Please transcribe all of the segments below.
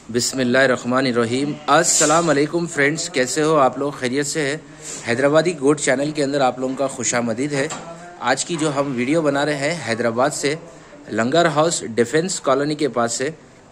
बिस्मिल्लाहिर्रहमानिर्रहीम। अस्सलाम वालेकुम फ्रेंड्स, कैसे हो आप लोग? खैरियत से है? हैदराबादी गोट चैनल के अंदर आप लोगों का खुशामदीद है। आज की जो हम वीडियो बना रहे हैं हैदराबाद से लंगर हाउस डिफेंस कॉलोनी के पास से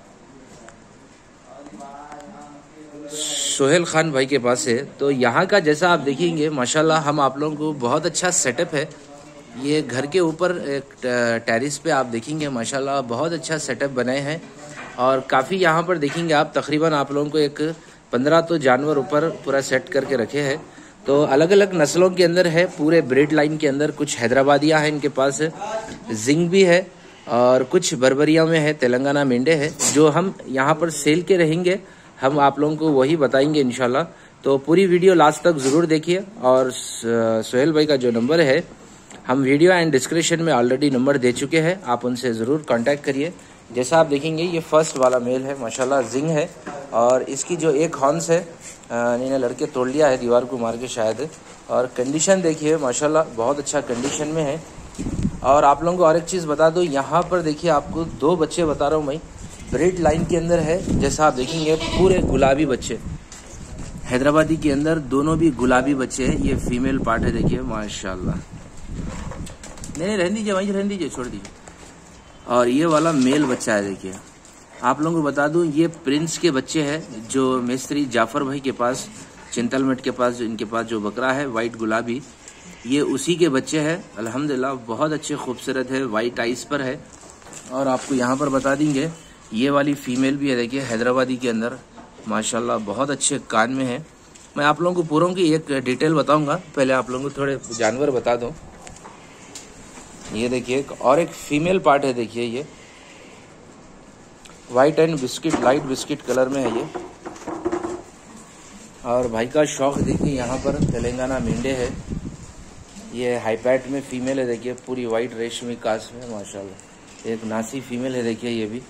सोहेल खान भाई के पास है। तो यहाँ का जैसा आप देखेंगे माशाल्लाह हम आप लोगों को बहुत अच्छा सेटअप है। ये घर के ऊपर एक टेरिस पे आप देखेंगे माशाल्लाह बहुत अच्छा सेटअप बनाए हैं और काफ़ी यहाँ पर देखेंगे आप तकरीबन आप लोगों को एक 15 तो जानवर ऊपर पूरा सेट करके रखे हैं। तो अलग अलग नस्लों के अंदर है, पूरे ब्रीड लाइन के अंदर कुछ हैदराबादियाँ हैं इनके पास, जिंग भी है और कुछ बर्बरिया में है, तेलंगाना मेंढे है। जो हम यहाँ पर सेल के रहेंगे हम आप लोगों को वही बताएंगे इंशाल्लाह। तो पूरी वीडियो लास्ट तक ज़रूर देखिए और सोहेल भाई का जो नंबर है हम वीडियो एंड डिस्क्रिप्शन में ऑलरेडी नंबर दे चुके हैं, आप उनसे ज़रूर कांटेक्ट करिए। जैसा आप देखेंगे ये फर्स्ट वाला मेल है माशाल्लाह, जिंग है और इसकी जो एक हॉर्न्स है इन्हें लड़के तोड़ लिया है दीवार को मार के शायद। और कंडीशन देखिए माशाल्लाह बहुत अच्छा कंडीशन में है। और आप लोगों को और एक चीज़ बता दूँ, यहाँ पर देखिए आपको 2 बच्चे बता रहा हूँ मैं, ब्रीड लाइन के अंदर है। जैसा आप देखेंगे पूरे गुलाबी बच्चे हैदराबादी के अंदर, दोनों भी गुलाबी बच्चे हैं। ये फीमेल पार्ट है देखिए माशाल्लाह। नहीं रहने दीजिए, वहीं रहने दीजिए, छोड़ दीजिए। और ये वाला मेल बच्चा है देखिए। आप लोगों को बता दूं ये प्रिंस के बच्चे हैं जो मिस्त्री जाफर भाई के पास चिंतलमेट के पास इनके पास जो बकरा है वाइट गुलाबी, ये उसी के बच्चे हैं। अल्हम्दुलिल्लाह बहुत अच्छे खूबसूरत है, वाइट आइस पर है। और आपको यहाँ पर बता देंगे ये वाली फीमेल भी है देखिए हैदराबादी के अंदर माशाल्लाह बहुत अच्छे कान में है। मैं आप लोगों को पूरों की एक डिटेल बताऊँगा, पहले आप लोगों को थोड़े जानवर बता दूँ। ये देखिए और एक फीमेल पार्ट है देखिए, ये white and biscuit light biscuit colour में है ये। और भाई का शौक देखिए यहाँ पर तेलंगाना मेंढे है। ये हाईपैट में फीमेल है देखिए, पूरी वाइट रेशमी कास में माशाल्लाह। एक नासी फीमेल है देखिए ये भी।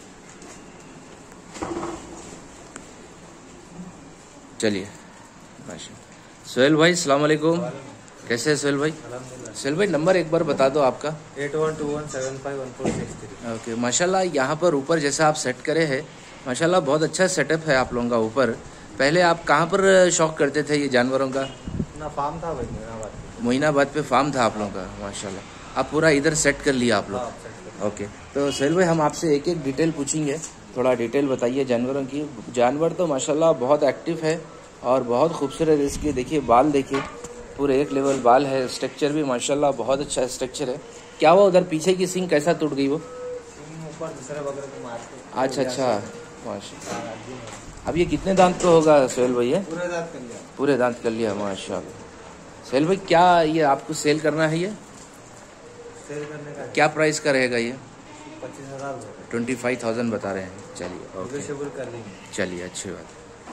चलिए माशाल्लाह। सोहेल भाई अस्सलाम वालेकुम, कैसे है सोहेल भाई? सोहेल भाई नंबर एक बार बता दो आपका। 8121751463। ओके माशाल्लाह। यहाँ पर ऊपर जैसा आप सेट करे हैं माशाल्लाह बहुत अच्छा सेटअप है आप लोगों का ऊपर। पहले आप कहाँ पर शौक करते थे ये जानवरों का? ना फार्म था भाई, मोइनाबाद पे फार्म था आप लोगों का माशाल्लाह। आप पूरा इधर सेट कर लिया आप लोग? ओके। तो सोहेल भाई हम आपसे एक एक डिटेल पूछेंगे, थोड़ा डिटेल बताइए जानवरों की। जानवर तो माशाल्लाह बहुत एक्टिव है और बहुत खूबसूरत है। इसके देखिए बाल देखिए, पूरे एक लेवल बाल है। स्ट्रक्चर भी माशाल्लाह बहुत अच्छा स्ट्रक्चर है। क्या हुआ उधर पीछे की सींग कैसा टूट गई वो? ऊपर दूसरे बकरे को मार के। अच्छा माशाल्लाह। अब ये कितने दांत का होगा सोहेल भैया? पूरे दांत कर लिया। पूरे दांत कर लिया माशाल्लाह। सोहेल भाई क्या ये आपको सेल करना है? ये सेल करने का क्या प्राइस का रहेगा ये? 25,000 25,000 बता रहे हैं। चलिए ओके, कर लेंगे। चलिए अच्छी बात।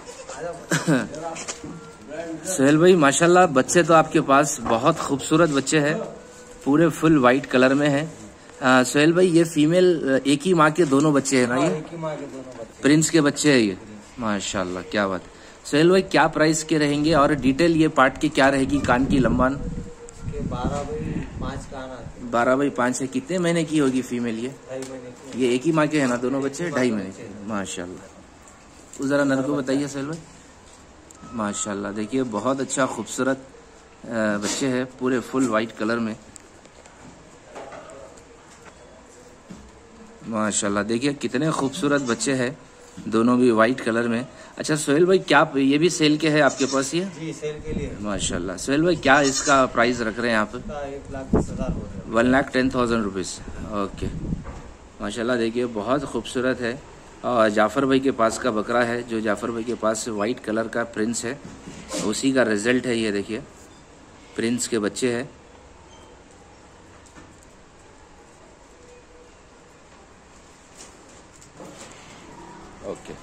सोहेल भाई माशाल्लाह बच्चे तो आपके पास बहुत खूबसूरत बच्चे हैं, पूरे फुल वाइट कलर में है। सोहेल भाई ये फीमेल एक ही माँ के दोनों बच्चे हैं ना? ये एक ही माँ के दोनों बच्चे, प्रिंस के बच्चे हैं ये माशाल्लाह, क्या बात। सोहेल भाई क्या प्राइस के रहेंगे और डिटेल ये पार्ट की क्या रहेगी? कान की लंबान 12x5 कान आते हैं। 12x5 है। कितने महीने की होगी फीमेल ये? 2.5 महीने की। ये एक ही माँ के है ना दोनों बच्चे? 2.5 महीने के माशाल्लाह। जरा नर को बताइए सोहेल भाई। माशाल्लाह देखिए बहुत अच्छा खूबसूरत बच्चे हैं, पूरे फुल वाइट कलर में माशाल्लाह। देखिए कितने खूबसूरत बच्चे हैं, दोनों भी वाइट कलर में। अच्छा सोहेल भाई क्या ये भी सेल के है आपके पास ये? जी सेल के लिए माशाल्लाह। सोहेल भाई क्या इसका प्राइस रख रहे हैं आप? 1,10,000 हो रहा है। 1,10,000 रुपीज़। ओके माशाल्लाह देखिए बहुत खूबसूरत है। और जाफ़र भाई के पास का बकरा है, जो जाफ़र भाई के पास वाइट कलर का प्रिंस है, उसी का रिजल्ट है ये देखिए, प्रिंस के बच्चे हैं। ओके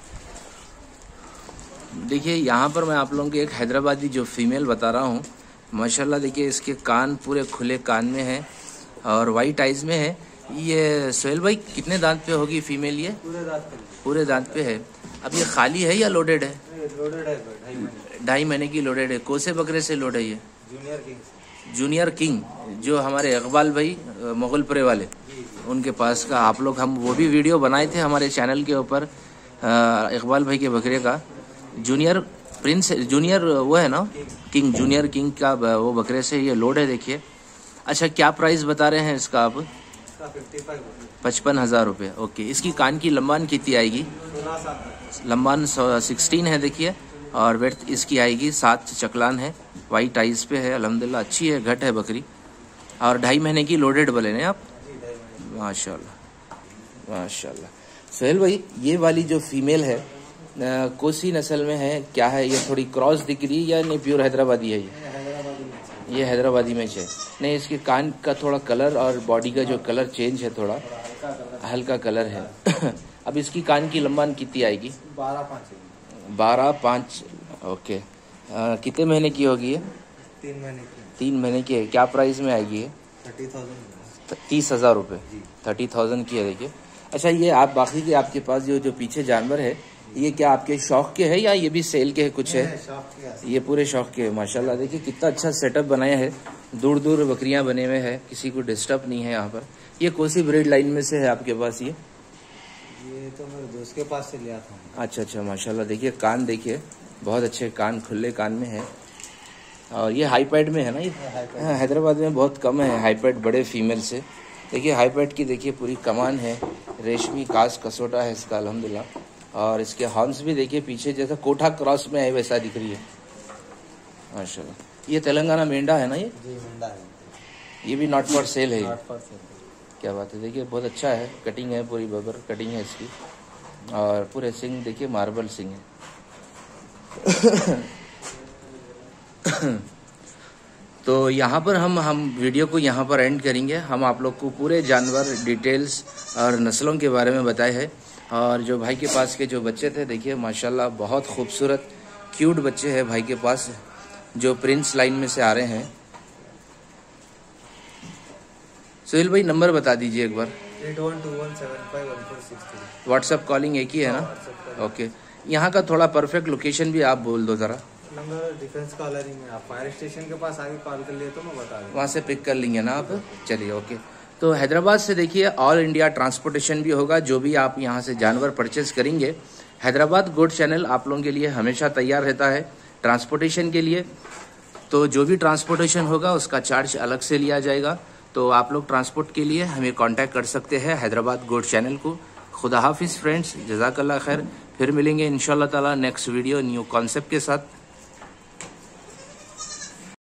देखिए यहाँ पर मैं आप लोगों को एक हैदराबादी जो फीमेल बता रहा हूँ माशाल्लाह। देखिए इसके कान पूरे खुले कान में है और वाइट आइज में है। ये सोहेल भाई कितने दांत पे होगी फीमेल ये? पूरे दांत पे है। अब ये खाली है या लोडेड है? लोडेड है, 2.5 महीने की लोडेड है। कौन से बकरे से लोड है ये? जूनियर किंग जो हमारे इकबाल भाई मुगलपुरे वाले उनके पास का। आप लोग हम वो भी वीडियो बनाए थे हमारे चैनल के ऊपर, इकबाल भाई के बकरे का जूनियर प्रिंस, जूनियर वो है ना, किंग, जूनियर किंग का वो बकरे से ये लोड है। देखिए अच्छा, क्या प्राइस बता रहे हैं इसका आप? 55,000 रुपये। ओके, इसकी कान की लंबान कितनी आएगी? लंबान 16 है देखिए, और वेट इसकी आएगी 7 चकलान है, वाइट आइज पे है, अल्हम्दुलिल्लाह अच्छी है, घट है बकरी। और 2.5 महीने की लोडेड बोले ना आप? माशाल्लाह माशाल्लाह। सोहेल भाई, ये वाली जो फीमेल है कोसी नस्ल में है, क्या है ये? थोड़ी क्रॉस दिख रही है या नहीं प्योर हैदराबादी है ये हैदराबादी में है? नहीं, इसके कान का थोड़ा कलर और बॉडी का जो कलर चेंज है, थोड़ा हल्का कलर है। अब इसकी कान की लंबान कितनी आएगी? 12.5। ओके, कितने महीने की होगी ये? 3 महीने की। 3 महीने की है। क्या प्राइस में आएगी ये? 30,000 रुपये। 30,000 की है देखिए। अच्छा, ये आप बाकी के आपके पास जो पीछे जानवर है, ये क्या आपके शौक के है या ये भी सेल के है कुछ है? ये पूरे शौक के है। माशाल्लाह देखिए कितना अच्छा सेटअप बनाया है, दूर दूर बकरियां बने हुए हैं, किसी को डिस्टर्ब नहीं है यहाँ पर। ये कौन सी ब्रीड लाइन में से है आपके पास? ये तो मेरे दोस्त के पास से लिया था। अच्छा, माशाल्लाह देखिए कान देखिए, बहुत अच्छे कान, खुले कान में है। और ये हाईपैड में है ना? ये हैदराबाद में बहुत कम है हाईपैड बड़े फीमेल से। देखिए हाईपैड की देखिए पूरी कमान है, रेशमी कास कसोटा है इसका अल्हम्दुलिल्लाह। और इसके हॉर्न्स भी देखिए पीछे जैसा कोठा क्रॉस में है वैसा दिख रही है माशाल्लाह। ये तेलंगाना मेंढा है ना? ये जी मेंढा है। ये भी नॉट फॉर सेल है? Not for sale. क्या बात है, देखिए बहुत अच्छा है, कटिंग है, पूरी बबर कटिंग है इसकी, और पूरे सिंग देखिए मार्बल सिंग है। तो यहाँ पर हम वीडियो को यहाँ पर एंड करेंगे। हम आप लोग को पूरे जानवर डिटेल्स और नस्लों के बारे में बताए हैं। और जो भाई के पास के जो बच्चे थे देखिए माशाल्लाह बहुत खूबसूरत क्यूट बच्चे हैं भाई के पास, जो प्रिंस लाइन में से आ रहे हैं। सोहेल भाई नंबर बता दीजिए एक बार। 8121751463। व्हाट्सअप कॉलिंग एक ही है ना? ओके, यहाँ का थोड़ा परफेक्ट लोकेशन भी आप बोल दो ज़रा। नंबर डिफेंस कॉलोनी में, आप फायर स्टेशन के पास आगे कॉल कर लिए तो मैं बता दूँ, वहाँ से पिक कर लेंगे ना आप? चलिए ओके। तो हैदराबाद से देखिए ऑल इंडिया ट्रांसपोर्टेशन भी होगा। जो भी आप यहाँ से जानवर परचेज करेंगे, हैदराबाद गोट चैनल आप लोगों के लिए हमेशा तैयार रहता है ट्रांसपोर्टेशन के लिए। तो जो भी ट्रांसपोर्टेशन होगा उसका चार्ज अलग से लिया जाएगा। तो आप लोग ट्रांसपोर्ट के लिए हमें कांटेक्ट कर सकते हैं हैदराबाद गोट चैनल को। खुदा हाफिज़ फ्रेंड्स, जज़ाकल्लाह खैर। फिर मिलेंगे इंशाल्लाह ताला नेक्स्ट वीडियो न्यू कॉन्सेप्ट के साथ।